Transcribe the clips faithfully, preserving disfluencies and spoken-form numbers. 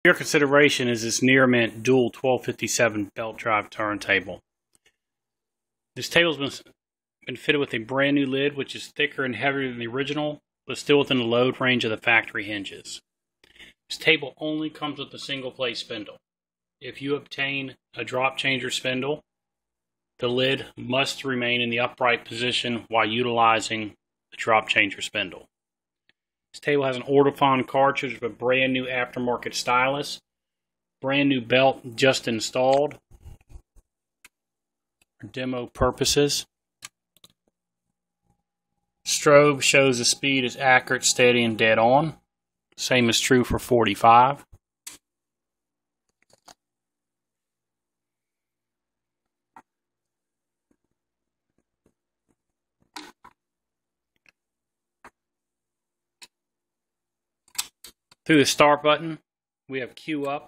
For your consideration is this Nearmint Dual twelve fifty-seven belt drive turntable. This table has been, been fitted with a brand new lid, which is thicker and heavier than the original, but still within the load range of the factory hinges. This table only comes with a single play spindle. If you obtain a drop changer spindle, the lid must remain in the upright position while utilizing the drop changer spindle. This table has an Ortofon cartridge with a brand new aftermarket stylus, brand new belt just installed for demo purposes. Strobe shows the speed is accurate, steady, and dead on. Same is true for forty-five. Through the start button, we have cue up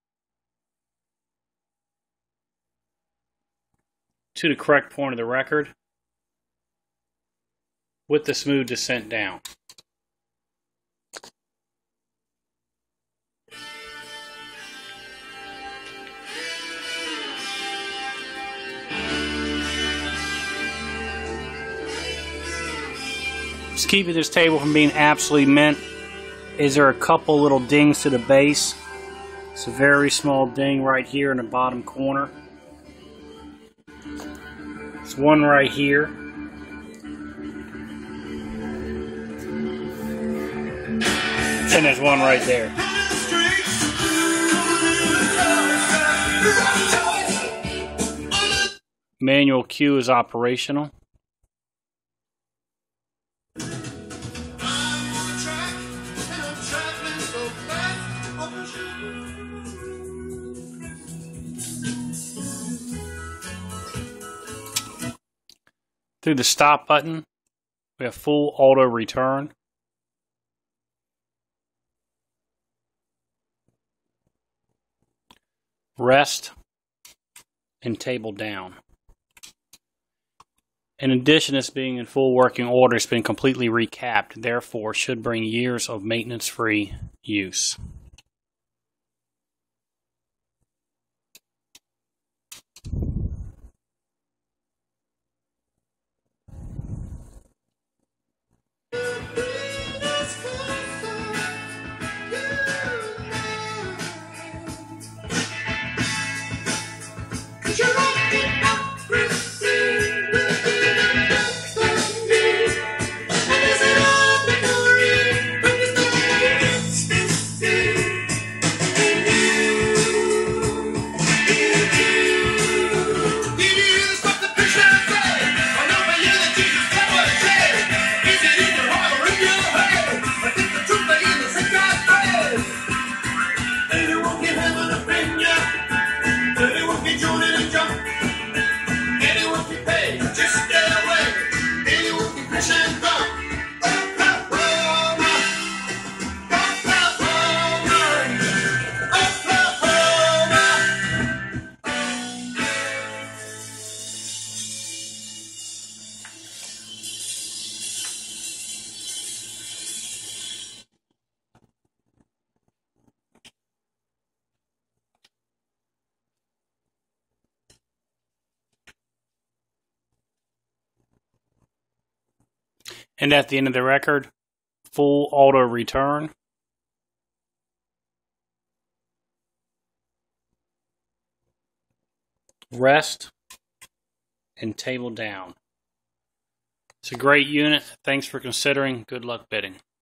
to the correct point of the record with the smooth descent down. What's keeping this table from being absolutely mint is there a couple little dings to the base. It's a very small ding right here in the bottom corner. There's one right here. And there's one right there. Manual cue is operational. Through the stop button, we have full auto return. Rest and table down. In addition, this being in full working order, it's been completely recapped, therefore should bring years of maintenance-free use. And at the end of the record, full auto return. Rest and table down. It's a great unit. Thanks for considering. Good luck bidding.